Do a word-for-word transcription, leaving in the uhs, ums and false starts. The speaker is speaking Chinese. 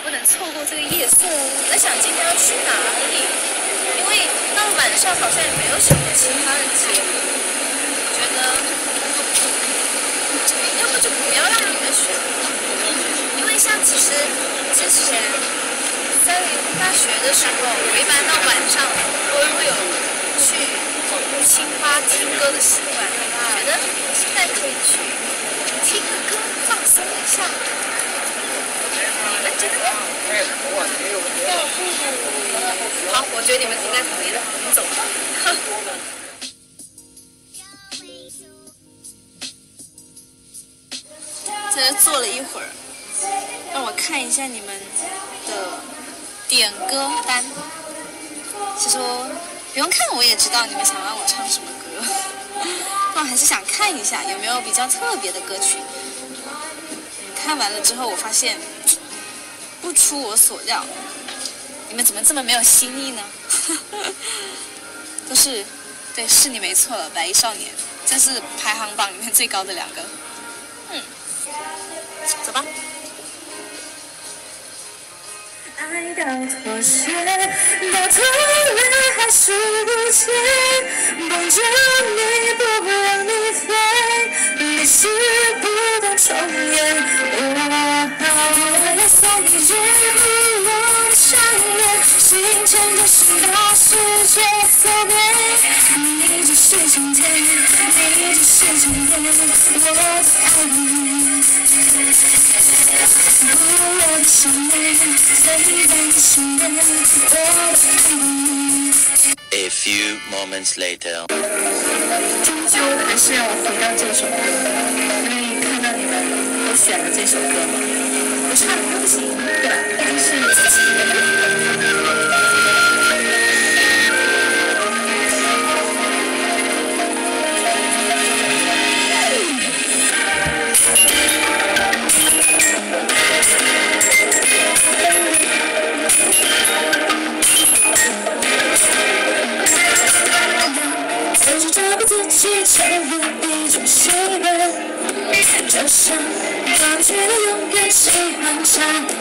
不能错过这个夜色。我在想今天要去哪里，因为到了晚上好像也没有什么其他的节目。我觉得，要不就不要让你们选，因为像其实之前在大学的时候，我一般到晚上我会有去清吧听歌的习惯，我觉得现在可以去听个歌放松一下。你们觉得呢？好，我觉得你们应该可以的，我们走吧。在这坐了一会儿，让我看一下你们的点歌单。其实不用看我也知道你们想让我唱什么歌，但我还是想看一下有没有比较特别的歌曲。看完了之后，我发现不出我所料，你们怎么这么没有新意呢？都是，对，是你没错了，白衣少年，这是排行榜里面最高的两个。嗯，走吧。 爱到妥协，到头来还是不见，绑着你不让你飞，历史不断重演。我为了送你日不落的项链，心牵着心把世界走遍。你就是晴天，你就是晴天，我的爱恋。不落的项链，飞在你身边，我的爱恋。 A few moments later. 终究还是让我回到这首歌，因为看到你们都选了这首歌嘛，不唱也不行，对吧？毕竟是自己的。自己找不自己成了一种习惯，就像过去的永远喜欢差